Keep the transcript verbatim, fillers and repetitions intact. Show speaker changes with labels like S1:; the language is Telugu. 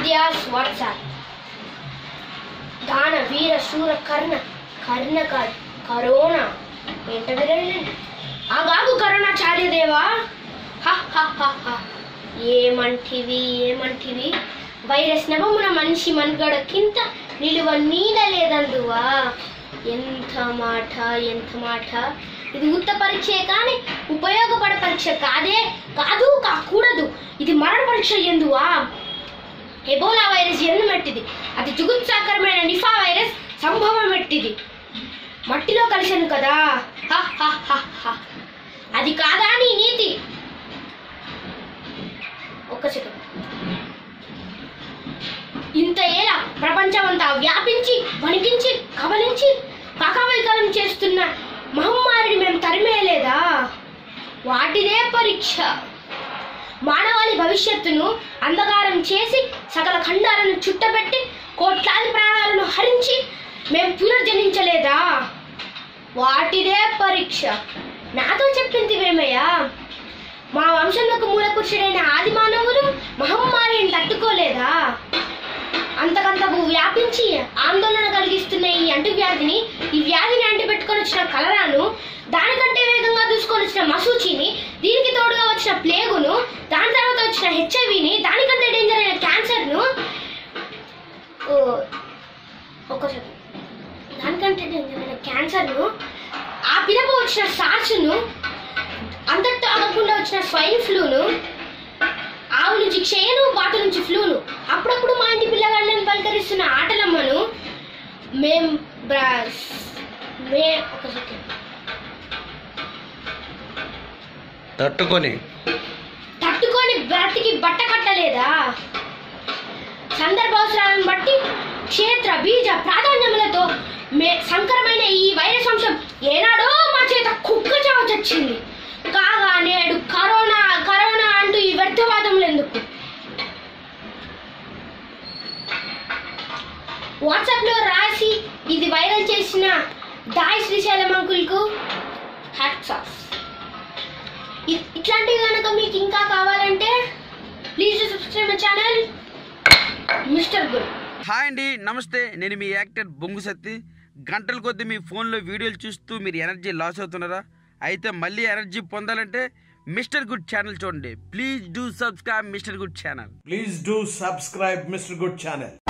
S1: ఆద్యాస్ వాట్సాప్ దాన వీర శూర కర్ణ కర్ణ కాదు కరోనా ఏంటంటే ఆగాగు కరోనా చార్యదేవా ఏమంటివి ఏమంటివి వైరస్ నవమున మనిషి మనుగడకింత నిలువ నీడ లేదందువా. ఎంత మాట ఎంత మాట. ఇది ఉత్త పరీక్షే కానీ ఉపయోగపడే పరీక్ష కాదే కాదు కాకూడదు. ఇది మరణ పరీక్ష ఎందువా. ఎబోలా వైరస్ ఎందు మెట్టిది, అది జుగుత్సాకరమైన నిఫా వైరస్ సంభవం మెట్టిది. మట్టిలో కలిశాను కదా, అది కాదా నీ నీతి. ఒక్క సెకండ్. ఇంత ఏలా ప్రపంచమంతా వ్యాపించి వణికించి కబలించి కాకవైకలం చేస్తున్న మహమ్మారిని మేము తరిమేయలేదా. వాటిదే పరీక్ష. మానవాళి భవిష్యత్తును అంధకారం చేసి సకల ఖండాలను చుట్టబెట్టి కోట్లాది ప్రాణాలను హరించి మేము పునర్జనించలేదా. వాటిదే పరీక్ష. నాతో చెప్పిందివేమయ్యా. మా వంశంలోకి మూలపురుషుడైన ఆది మానవులు మహమ్మారిని తట్టుకోలేదా. అంతకంతకు వ్యాపించి ఆందోళన కలిగిస్తున్న ఈ అంటువ్యాధిని, ఈ వ్యాధిని అంటిపెట్టుకొని వచ్చిన కలరాను, దానికంటే వేగంగా దూసుకొని వచ్చిన మసూచిని, దీనికి తోడుగా వచ్చిన ప్లేగును, దాని తర్వాత వచ్చిన హెచ్ఐవిని, దానికంటే డేంజర్ అయిన క్యాన్సర్ను, ఒక్కసారి దానికంటే డేంజర్ అయిన క్యాన్సర్ను, ఆ పిదప వచ్చిన సార్స్ను, అంతటితో ఆగకుండా వచ్చిన స్వైన్ ఫ్లూను, ఆవు నుంచి క్షయను, బాటు నుంచి ఫ్లూను, అప్పుడప్పుడు మా ఇంటి పిల్లగాళ్ళని పలకరిస్తున్న ఆటలమ్మను మేం మే ఒక సెకండ్
S2: తట్టుకొని
S1: తట్టుకొని బ్రతికి బట్ట కట్టలేదా. సందర్భావసరాలను బట్టి క్షేత్ర బీజ ప్రాధాన్యములతో మే సంకరమైన ఈ వైరస్ అంశం ఏనాడో మా చేత కుక్క చావ చచ్చింది. కాగా నేడు కరోనా కరోనా అంటూ ఈ వ్యర్థవాదములు ఎందుకు. వాట్సాప్ లో రాసి ఇది వైరల్ చేసిన దాయి శ్రీశైలం అంకుల్కు హ్యాట్స్ ఆఫ్. ఇట్లాంటివి కనుక మీకు ఇంకా కావాలంటే please subscribe my channel Mister Good.
S2: Hi అండి, నమస్తే. నేను మీ యాక్టర్ బొంగు సత్తి. గంటల కొద్దీ మీ ఫోన్లో వీడియోలు చూస్తూ మీరు ఎనర్జీ లాస్ అవుతున్నారా? అయితే మళ్ళీ ఎనర్జీ పొందాలంటే మిస్టర్ గుడ్ ఛానల్ చూడండి. Please do subscribe Mister Good channel.
S3: Please do subscribe Mister Good channel.